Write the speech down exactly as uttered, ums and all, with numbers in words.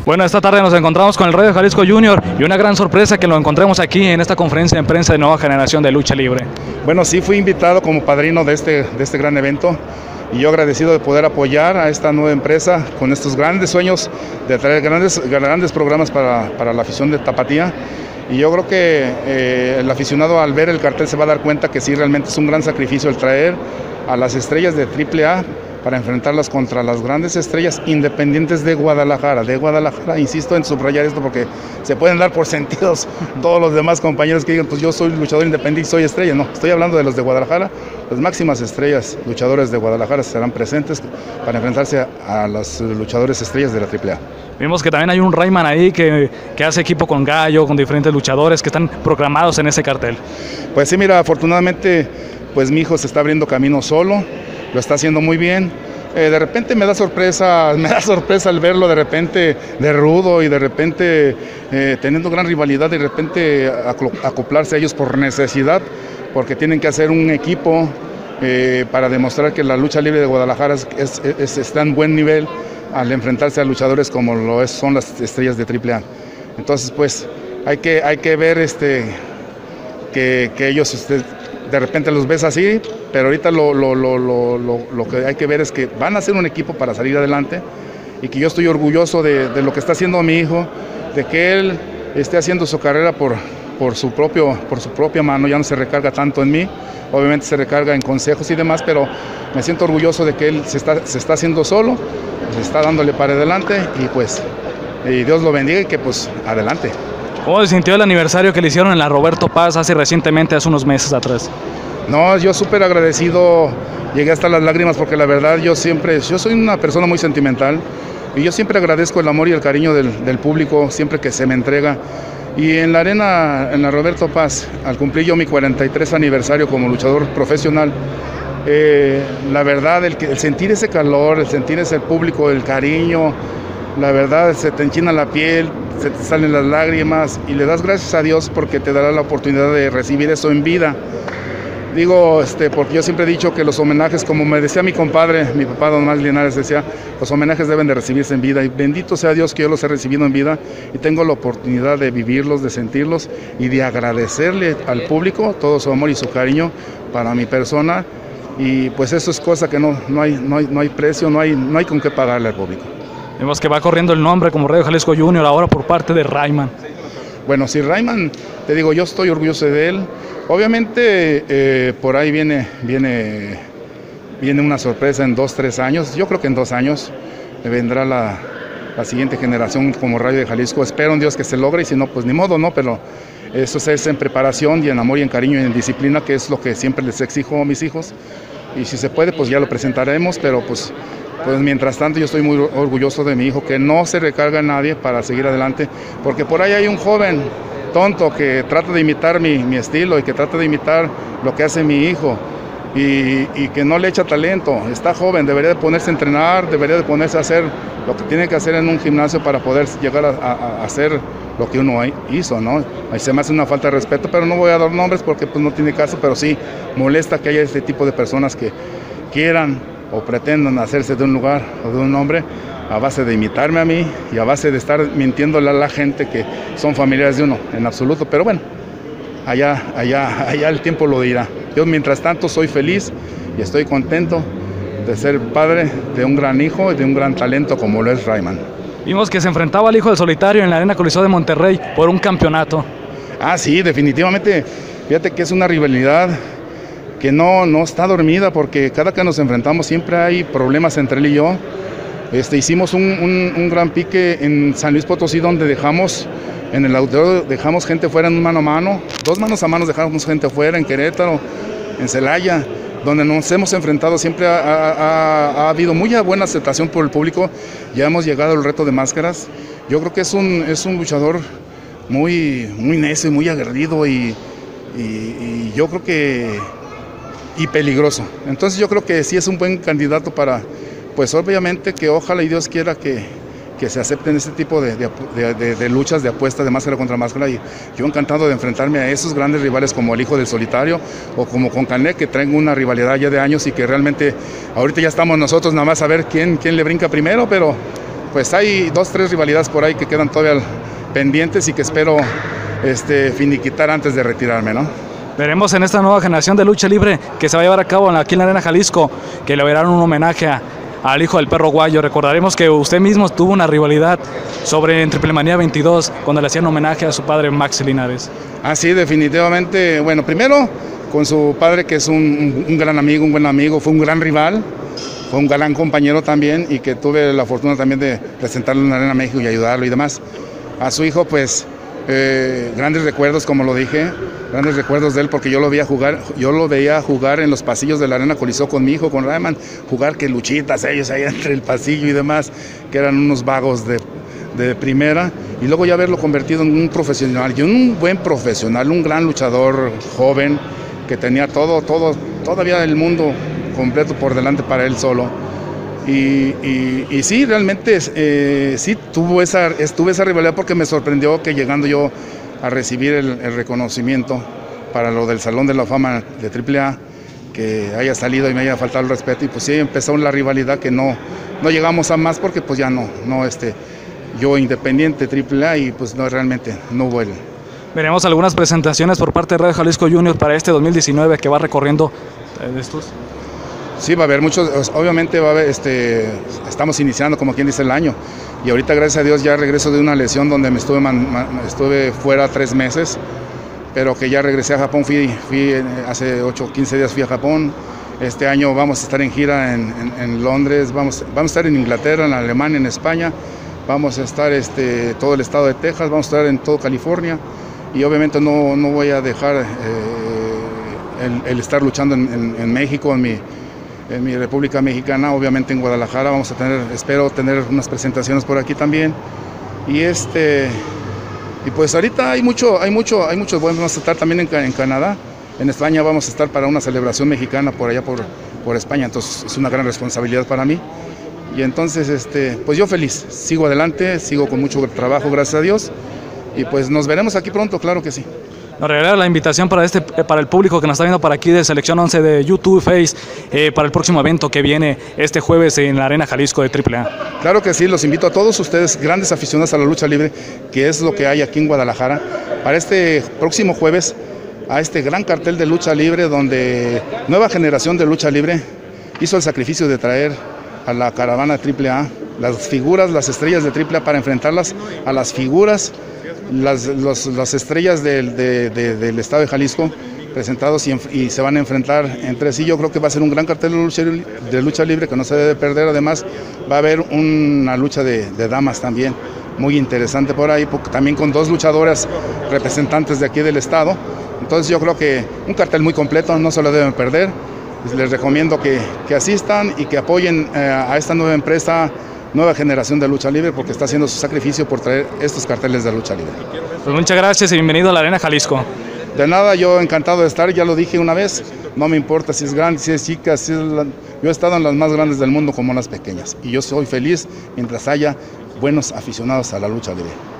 Bueno, esta tarde nos encontramos con el Rayo de Jalisco Junior y una gran sorpresa que lo encontremos aquí en esta conferencia de prensa de Nueva Generación de Lucha Libre. Bueno, sí fui invitado como padrino de este, de este gran evento y yo agradecido de poder apoyar a esta nueva empresa con estos grandes sueños de traer grandes, grandes programas para, para la afición de Tapatía. Y yo creo que eh, el aficionado al ver el cartel se va a dar cuenta que sí, realmente es un gran sacrificio el traer a las estrellas de triple A para enfrentarlas contra las grandes estrellas independientes de Guadalajara. De Guadalajara, insisto en subrayar esto porque se pueden dar por sentidos todos los demás compañeros que digan, pues yo soy luchador independiente y soy estrella. No, estoy hablando de los de Guadalajara. Las máximas estrellas luchadores de Guadalajara serán presentes para enfrentarse a, a los luchadores estrellas de la triple A. Vimos que también hay un Rayman ahí que, que hace equipo con Gallo, con diferentes luchadores que están programados en ese cartel. Pues sí, mira, afortunadamente pues mi hijo se está abriendo camino solo, lo está haciendo muy bien. Eh, de repente me da sorpresa, me da sorpresa al verlo de repente de rudo y de repente eh, teniendo gran rivalidad y de repente acoplarse a ellos por necesidad, porque tienen que hacer un equipo eh, para demostrar que la lucha libre de Guadalajara es, es, es, está en buen nivel al enfrentarse a luchadores como lo es, son las estrellas de triple A. Entonces pues hay que, hay que ver este, que, que ellos este, de repente los ves así, pero ahorita lo, lo, lo, lo, lo, lo que hay que ver es que van a ser un equipo para salir adelante y que yo estoy orgulloso de, de lo que está haciendo mi hijo, de que él esté haciendo su carrera por, por, su propio, por su propia mano, ya no se recarga tanto en mí, obviamente se recarga en consejos y demás, pero me siento orgulloso de que él se está, se está haciendo solo, se está dándole para adelante y pues y Dios lo bendiga y que pues adelante. ¿Cómo se sintió el aniversario que le hicieron en la Roberto Paz hace recientemente, hace unos meses atrás? No, yo súper agradecido, llegué hasta las lágrimas porque la verdad yo siempre, yo soy una persona muy sentimental y yo siempre agradezco el amor y el cariño del, del público, siempre que se me entrega. Y en la arena, en la Roberto Paz, al cumplir yo mi cuarenta y tres aniversario como luchador profesional, eh, la verdad, el, el sentir ese calor, el sentir ese público, el cariño, la verdad se te enchina la piel, se te salen las lágrimas y le das gracias a Dios porque te dará la oportunidad de recibir eso en vida. Digo, este, porque yo siempre he dicho que los homenajes, como me decía mi compadre, mi papá Don Max Linares decía, los homenajes deben de recibirse en vida y bendito sea Dios que yo los he recibido en vida y tengo la oportunidad de vivirlos, de sentirlos y de agradecerle al público todo su amor y su cariño para mi persona y pues eso es cosa que no, no, hay, no, hay, no hay precio, no hay, no hay con qué pagarle al público. Vemos que va corriendo el nombre como Rayo Jalisco Junior ahora por parte de Rayman. Bueno, si Rayman, te digo, yo estoy orgulloso de él. Obviamente eh, por ahí viene, viene, viene una sorpresa en dos, tres años. Yo creo que en dos años vendrá la, la siguiente generación como Rayo de Jalisco. Espero en Dios que se logre y si no, pues ni modo, ¿no? Pero eso es en preparación y en amor y en cariño y en disciplina, que es lo que siempre les exijo a mis hijos. Y si se puede, pues ya lo presentaremos, pero pues... Pues mientras tanto yo estoy muy orgulloso de mi hijo, que no se recarga en nadie para seguir adelante, porque por ahí hay un joven tonto que trata de imitar mi, mi estilo y que trata de imitar lo que hace mi hijo y, y que no le echa talento, está joven, debería de ponerse a entrenar, debería de ponerse a hacer lo que tiene que hacer en un gimnasio para poder llegar a, a, a hacer lo que uno hizo, ¿no? Ahí se me hace una falta de respeto, pero no voy a dar nombres porque pues no tiene caso, pero sí molesta que haya este tipo de personas que quieran o pretendan hacerse de un lugar o de un nombre a base de imitarme a mí y a base de estar mintiéndole a la gente que son familiares de uno, en absoluto, pero bueno, allá, allá, allá el tiempo lo dirá. Yo mientras tanto soy feliz y estoy contento de ser padre de un gran hijo y de un gran talento como lo es Rayman. Vimos que se enfrentaba al hijo del Solitario en la Arena Coliseo de Monterrey por un campeonato. Ah, sí, definitivamente, fíjate que es una rivalidad que no, no está dormida porque cada que nos enfrentamos siempre hay problemas entre él y yo. Este, hicimos un, un, un gran pique en San Luis Potosí donde dejamos, en el auditorio dejamos gente fuera en un mano a mano, dos manos a manos dejamos gente fuera, en Querétaro, en Celaya, donde nos hemos enfrentado siempre ha, ha, ha habido muy buena aceptación por el público, ya hemos llegado al reto de máscaras. Yo creo que es un, es un luchador muy, muy necio y muy aguerrido y, y, y yo creo que y peligroso. Entonces yo creo que sí es un buen candidato para, pues obviamente que ojalá y Dios quiera que, que se acepten este tipo de, de, de, de luchas de apuestas de máscara contra máscara y yo encantado de enfrentarme a esos grandes rivales como el hijo del Solitario o como con Canek, que traen una rivalidad ya de años y que realmente ahorita ya estamos nosotros nada más a ver quién, quién le brinca primero, pero pues hay dos, tres rivalidades por ahí que quedan todavía pendientes y que espero este, finiquitar antes de retirarme, ¿no? Veremos en esta nueva generación de lucha libre que se va a llevar a cabo aquí en la Arena Jalisco, que le verán un homenaje a, al hijo del perro Guayo. Recordaremos que usted mismo tuvo una rivalidad sobre en Triplemanía veintidós, cuando le hacían homenaje a su padre Max Linares. Ah, sí, definitivamente. Bueno, primero con su padre, que es un, un gran amigo, un buen amigo, fue un gran rival, fue un gran compañero también, y que tuve la fortuna también de presentarlo en la Arena México y ayudarlo y demás. A su hijo, pues, eh, grandes recuerdos, como lo dije, grandes recuerdos de él, porque yo lo veía jugar, yo lo veía jugar en los pasillos de la Arena Coliseo con mi hijo, con Rayman, jugar que luchitas ellos ahí entre el pasillo y demás, que eran unos vagos de, de primera, y luego ya verlo convertido en un profesional, y un buen profesional, un gran luchador joven, que tenía todo, todo, todavía el mundo completo por delante para él solo. Y, y, y sí, realmente eh, sí tuvo esa, tuve esa rivalidad, porque me sorprendió que llegando yo a recibir el, el reconocimiento para lo del Salón de la Fama de triple A, que haya salido y me haya faltado el respeto, y pues sí empezó la rivalidad que no, no llegamos a más, porque pues ya no, no este, yo independiente triple A, y pues no, realmente no hubo el... Veremos algunas presentaciones por parte de Radio Jalisco Junior para este dos mil diecinueve que va recorriendo de estos. Sí, va a haber muchos, obviamente va a haber, este, estamos iniciando como quien dice el año, y ahorita gracias a Dios ya regreso de una lesión donde me estuve, man, man, estuve fuera tres meses, pero que ya regresé a Japón, fui, fui hace ocho o quince días fui a Japón. Este año vamos a estar en gira en, en, en Londres, vamos, vamos a estar en Inglaterra, en Alemania, en España, vamos a estar este, todo el estado de Texas, vamos a estar en todo California, y obviamente no, no voy a dejar eh, el, el estar luchando en, en, en México, en mi, en mi República Mexicana, obviamente en Guadalajara. Vamos a tener, espero tener unas presentaciones por aquí también, y este y pues ahorita hay mucho, hay mucho, hay muchos buenos. Vamos a estar también en, en Canadá, en España vamos a estar para una celebración mexicana por allá por, por España, entonces es una gran responsabilidad para mí, y entonces este, pues yo feliz, sigo adelante, sigo con mucho trabajo, gracias a Dios. Y pues nos veremos aquí pronto, claro que sí. Nos regala la invitación para este para el público que nos está viendo para aquí de Selección once de YouTube, Face, eh, para el próximo evento que viene este jueves en la Arena Jalisco de triple A. Claro que sí, los invito a todos ustedes, grandes aficionados a la lucha libre, que es lo que hay aquí en Guadalajara, para este próximo jueves, a este gran cartel de lucha libre, donde Nueva Generación de Lucha Libre hizo el sacrificio de traer a la caravana triple A, las figuras, las estrellas de triple A, para enfrentarlas a las figuras, Las, los, las estrellas del, de, de, del estado de Jalisco presentados, y, y se van a enfrentar entre sí. Yo creo que va a ser un gran cartel de lucha, de lucha libre que no se debe perder. Además va a haber una lucha de, de damas también muy interesante por ahí, porque también con dos luchadoras representantes de aquí del estado. Entonces yo creo que un cartel muy completo, no se lo deben perder. Les recomiendo que, que asistan y que apoyen eh, a esta nueva empresa, Nueva Generación de Lucha Libre, porque está haciendo su sacrificio por traer estos carteles de lucha libre. Pues muchas gracias y bienvenido a la Arena Jalisco. De nada, yo encantado de estar, ya lo dije una vez, no me importa si es grande, si es chica, si es la... yo he estado en las más grandes del mundo como en las pequeñas, y yo soy feliz mientras haya buenos aficionados a la lucha libre.